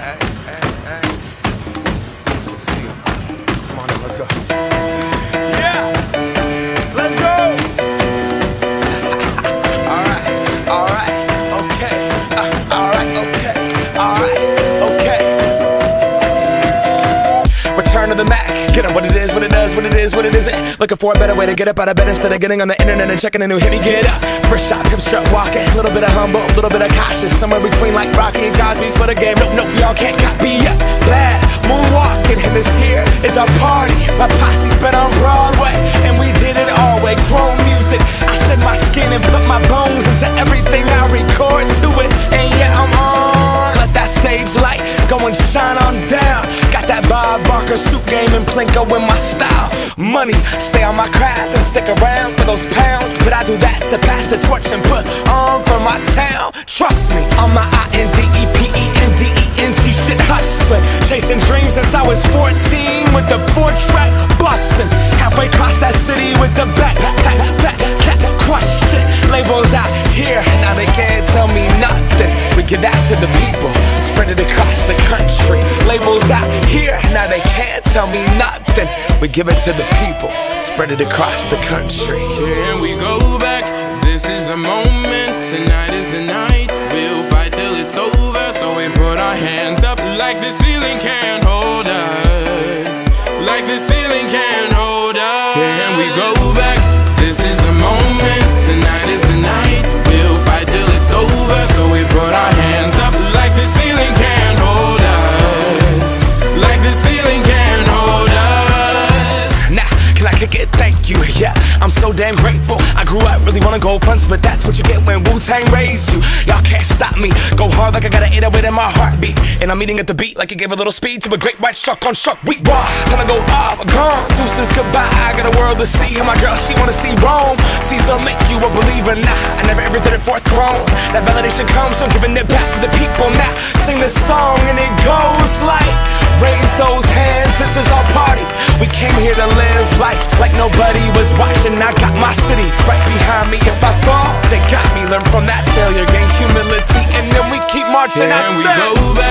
Hey. Good to see you. Come on in, let's go. Yeah! Let's go! Alright, okay. Okay. Return to the Mac. Get up what it is, what it does, what it is, what it isn't. Looking for a better way to get up out of bed instead of getting on the internet and checking a new hit. Me get up. First shot, hip strut walking. A little bit of humble, a little bit of cautious. Somewhere between like Rocky and Cosby's for the game. Nope, y'all can't copy yet. Glad moonwalking, and this here is our party. My posse's been on Broadway, and we did it all way. Grown music. I shed my skin and put my bones into everything I record to it. And yeah, I'm on. Let that stage light go and shine on down. Got that Bob Barker suit game and Plinko in my style. Money, stay on my craft and stick around for those pounds. But I do that to pass the torch and put on for my town. Trust me, on my INDEPENDENT shit hustling. Chasing dreams since I was 14 with the 4-track bustin'. Halfway across that city with the back crush shit. Labels out here, now they can't tell me nothing. We give that to the people, spread it across the country. Labels out here, now they can't tell me nothing. We give it to the people, spread it across the country. Here we go back, this is the moment. Tonight is the night, we'll fight till it's over. So we put our hands up like the ceiling can't hold us. Like the ceiling can't hold us. Here we go back, this is the moment. Tonight is the night, we'll fight till it's over. So we put our hands up like the ceiling can't hold us. Like the ceiling can't hold us. Nah, can I kick it? Thank you, yeah, I'm so damn grateful. I grew up really wanna go fronts, but that's what you get when Wu-Tang raised you. Y'all can't stop me, go hard like I got an 808 in my heartbeat. And I'm eating at the beat like it gave a little speed to a great white shark on shark week. Raw, time to go off, gone, deuces goodbye. I got a world to see, and my girl, she wanna see Rome. Caesar make you a believer, nah, I never ever did it for a throne. That validation comes from giving it back to the people. Now, sing this song and it goes like, raise those hands, this is our party. We came here to live life like nobody was watching. I got my city right behind me. If I fall, they got me. Learn from that failure, gain humility, and then we keep marching. Can we go back?